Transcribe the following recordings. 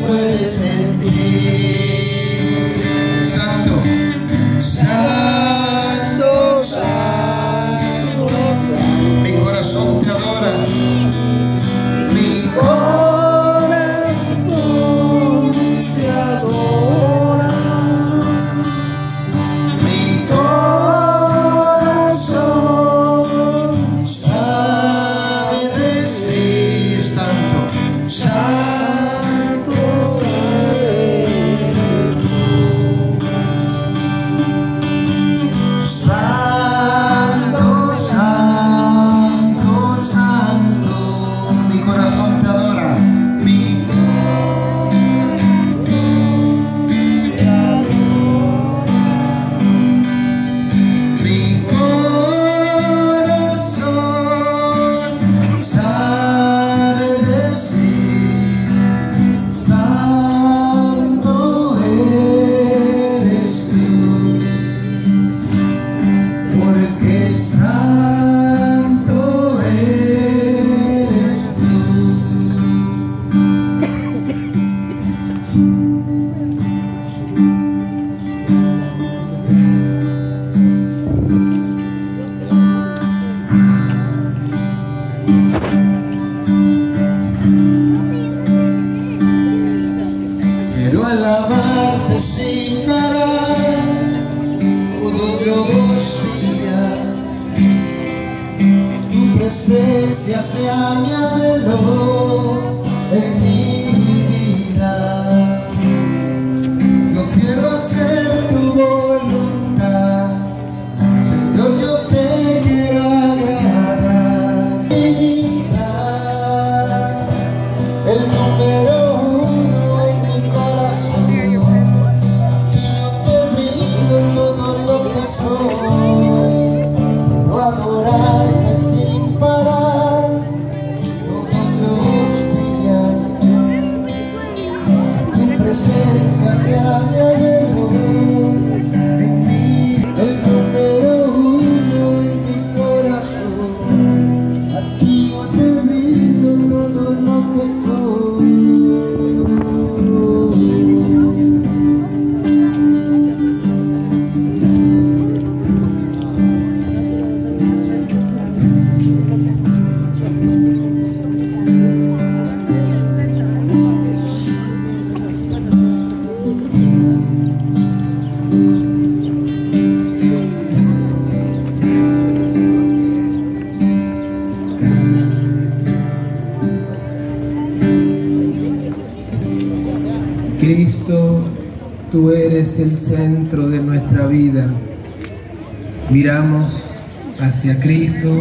puede sentir. Santo, santo, santo, santo. Mi corazón te adora. Mi corazón te adora. Mi corazón sabe decir santo, santo, santo, santo, santo. Mi corazón te adora. Mi corazón sabe decir, santo eres tú, porque santo eres tú. Quiero alabarte sin parar, todo Dios mío. Tu presencia sea mi anhelo en mi vida. Yo quiero hacer tu voluntad, Señor, yo te quiero agradar. Mi vida, el número uno en mi corazón, yo te brindo todo lo que soy. Quiero adorarte sin parar, todos los días. Tu presencia sea mi anhelo en mí, el número uno en mi corazón. A ti yo te brindo todo lo que soy. Cristo, tú eres el centro de nuestra vida. Miramos hacia Cristo.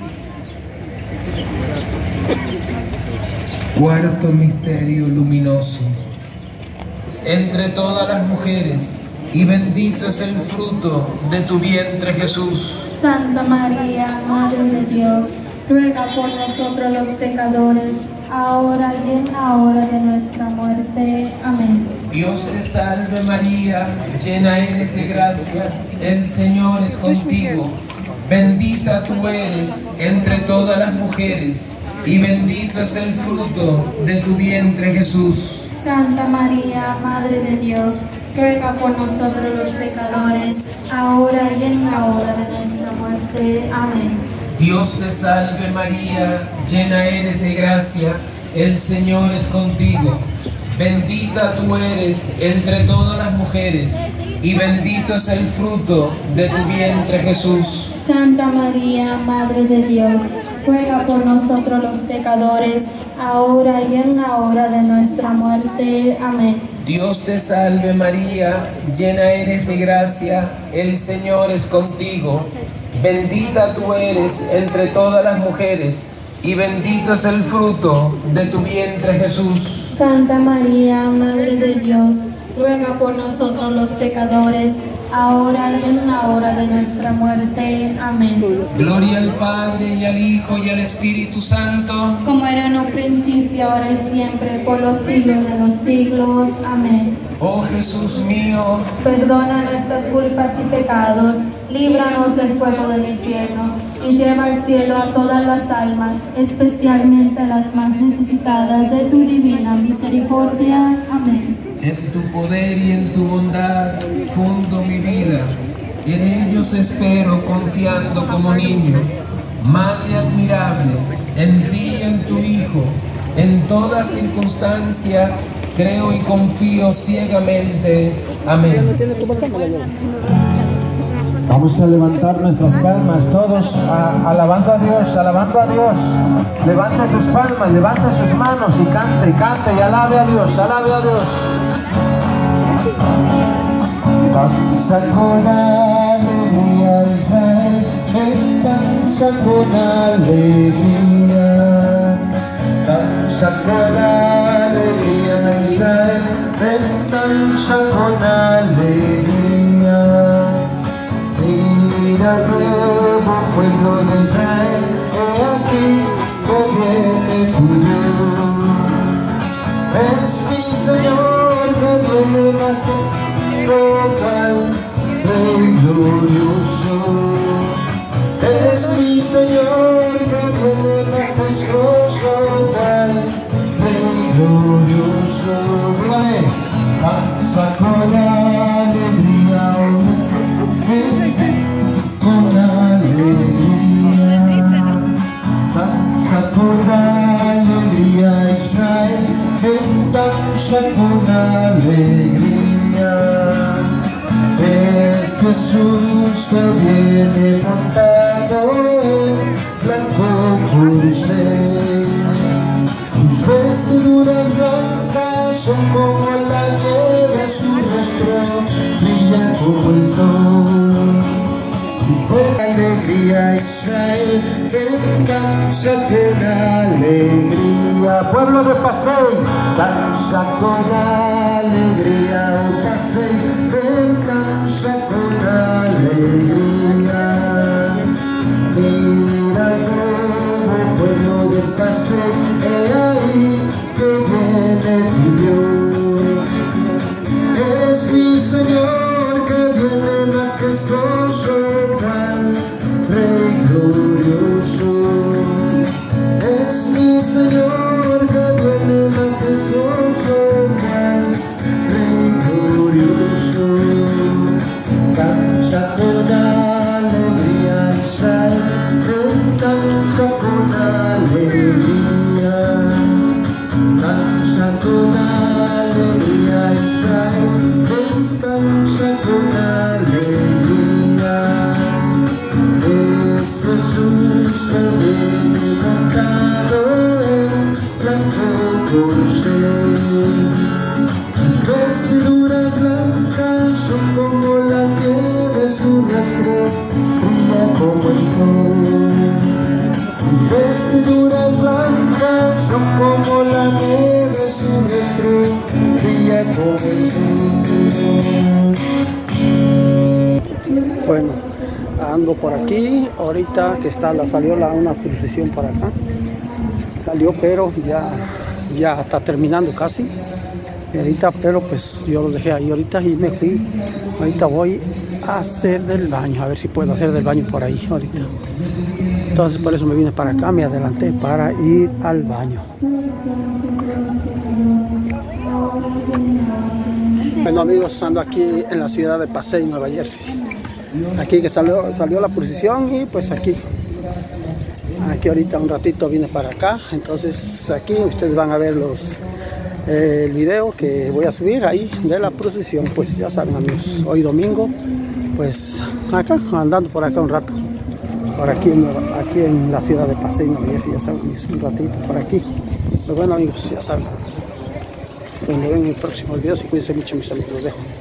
Cuarto misterio luminoso. Entre todas las mujeres, y bendito es el fruto de tu vientre, Jesús. Santa María, Madre de Dios, ruega por nosotros los pecadores, ahora y en la hora de nuestra muerte. Amén. Dios te salve María, llena eres de gracia, el Señor es contigo. Bendita tú eres entre todas las mujeres, y bendito es el fruto de tu vientre, Jesús. Santa María, Madre de Dios, ruega por nosotros los pecadores, ahora y en la hora de nuestra muerte. Amén. Dios te salve María, llena eres de gracia, el Señor es contigo. Bendita tú eres entre todas las mujeres, y bendito es el fruto de tu vientre, Jesús. Santa María, Madre de Dios, ruega por nosotros los pecadores, ahora y en la hora de nuestra muerte. Amén. Dios te salve María, llena eres de gracia, el Señor es contigo. Bendita tú eres entre todas las mujeres, y bendito es el fruto de tu vientre, Jesús. Santa María, Madre de Dios, ruega por nosotros los pecadores, ahora y en la hora de nuestra muerte. Amén. Gloria al Padre, y al Hijo, y al Espíritu Santo, como era en un principio, ahora y siempre, por los siglos de los siglos. Amén. Oh Jesús mío, perdona nuestras culpas y pecados, líbranos del fuego del infierno, y lleva al cielo a todas las almas, especialmente a las más necesitadas de tu divina misericordia. misericordia. Amén. En tu poder y en tu bondad fundo mi vida. En ellos espero confiando como niño. Madre admirable, en ti y en tu Hijo, en toda circunstancia creo y confío ciegamente. Amén. Vamos a levantar nuestras palmas todos, alabando a Dios, alabando a Dios. Levante sus palmas, levante sus manos y cante y alabe a Dios, alabe a Dios. Danza con alegría Israel, danza con alegría. Danza con alegría Israel, danza con alegría. Mira nuevo pueblo de Israel, he aquí que viene tu Dios. Es mi Señor que viene total, Rey glorioso. Es mi Señor que viene majestuoso, tal, Rey glorioso. Dígame, danza con alegría, con alegría, danza con alegría Israel, danza con alegría. Es Jesús que viene montado en blanco corcel. Sus vestiduras blancas son como la nieve, su rostro brilla como el sol. Pues alegría Israel, danza con alegría. Pueblo de Pasey, danza con alegría. Oh Pasey, danza con alegría. Mira nuevo pueblo de Pasey, he ahí que viene tu Dios. Es mi Señor que viene majestuoso, Rey glorioso. Es mi Señor que viene majestuoso, Rey glorioso. Danza con alegría Israel, danza con alegría. Danza con alegría Israel, danza con alegría. Es Jesús que viene montado en blanco corcel. Sus vestiduras blancas son como la nieve, su rostro brilla como el sol. Sus vestiduras blancas son como la nieve, su rostro brilla como el sol. Bueno, ando por aquí, ahorita que salió una procesión por acá, salió, pero ya está terminando casi, y ahorita, pero pues yo los dejé ahí ahorita y me fui. Ahorita voy a hacer del baño, a ver si puedo hacer del baño por ahí ahorita. Entonces por eso me vine para acá, me adelanté para ir al baño. Bueno amigos, ando aquí en la ciudad de Pasey, Nueva Jersey. Aquí que salió la procesión y pues aquí ahorita un ratito vine para acá. Entonces aquí ustedes van a ver el video que voy a subir ahí de la procesión. Pues ya saben amigos, hoy domingo, pues acá andando por acá un rato, por aquí en la ciudad de Pasey, Nueva Jersey, ya saben, un ratito por aquí. Pero bueno amigos, ya saben, nos vemos en el próximo video. Si cuídense mucho mis amigos, los dejo.